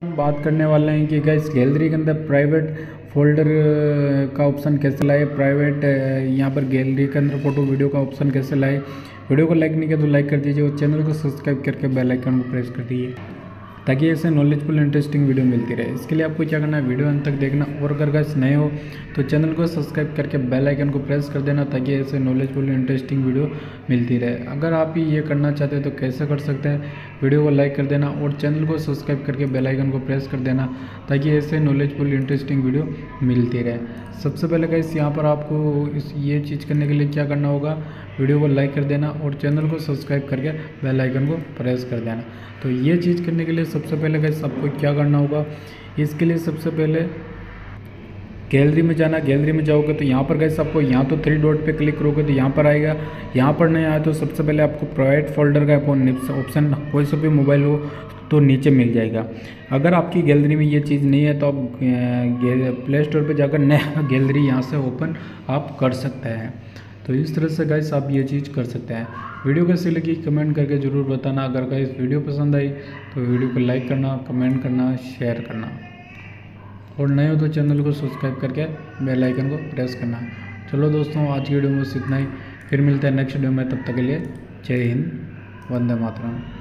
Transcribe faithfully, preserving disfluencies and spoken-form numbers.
हम बात करने वाले हैं कि गाइस गैलरी के अंदर प्राइवेट फोल्डर का ऑप्शन कैसे लाए, प्राइवेट यहाँ पर गैलरी के अंदर फोटो वीडियो का ऑप्शन कैसे लाए। वीडियो को लाइक नहीं किया तो लाइक कर दीजिए और चैनल को सब्सक्राइब करके बेल आइकन को प्रेस कर दीजिए ताकि ऐसे नॉलेजफुल इंटरेस्टिंग वीडियो मिलती रहे। इसके लिए आपको क्या करना है, वीडियो अंत तक देखना और अगर गाइस नए हो तो चैनल को सब्सक्राइब करके बेल आइकन को प्रेस कर देना ताकि ऐसे नॉलेजफुल इंटरेस्टिंग वीडियो मिलती रहे। अगर आप ये करना चाहते हैं तो कैसे कर सकते हैं, वीडियो को लाइक कर देना और चैनल को सब्सक्राइब करके बेल आइकन को प्रेस कर देना ताकि ऐसे नॉलेजफुल इंटरेस्टिंग वीडियो मिलती रहे। सबसे पहले गाइस यहाँ पर आपको इस ये चीज़ करने के लिए क्या करना होगा, वीडियो को लाइक कर देना और चैनल को सब्सक्राइब करके बेल आइकन को प्रेस कर देना। तो ये चीज़ करने के लिए सबसे पहले गाइस आपको क्या करना होगा, इसके लिए सबसे पहले गैलरी में जाना। गैलरी में जाओगे तो यहाँ पर गाइस आपको यहाँ तो थ्री डॉट पे क्लिक करोगे तो यहाँ पर आएगा। यहाँ पर नहीं आया तो सबसे पहले आपको प्राइवेट फोल्डर का ऑप्शन कोई सा भी मोबाइल हो तो नीचे मिल जाएगा। अगर आपकी गैलरी में ये चीज़ नहीं है तो आप प्ले स्टोर पे जाकर नया गैलरी यहाँ से ओपन आप कर सकते हैं। तो इस तरह से गाइस आप ये चीज़ कर सकते हैं। वीडियो कैसी लगी कमेंट करके ज़रूर बताना। अगर गाइस वीडियो पसंद आई तो वीडियो को लाइक करना, कमेंट करना, शेयर करना और नए हो तो चैनल को सब्सक्राइब करके बेल आइकन को प्रेस करना। चलो दोस्तों, आज की वीडियो में बस इतना ही, फिर मिलते हैं नेक्स्ट वीडियो में। तब तक के लिए जय हिंद, वंदे मातरम।